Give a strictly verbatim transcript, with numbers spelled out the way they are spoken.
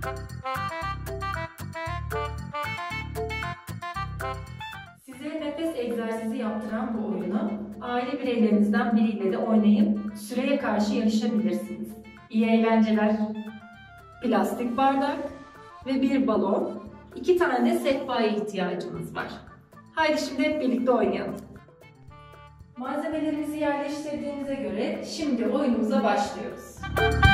Size nefes egzersizi yaptıran bu oyunu aile bireylerinizden biriyle de oynayıp süreye karşı yarışabilirsiniz. İyi eğlenceler. Plastik bardak ve bir balon, iki tane de sehpaya ihtiyacımız var. Haydi şimdi hep birlikte oynayalım. Malzemelerimizi yerleştirdiğimize göre şimdi oyunumuza başlıyoruz.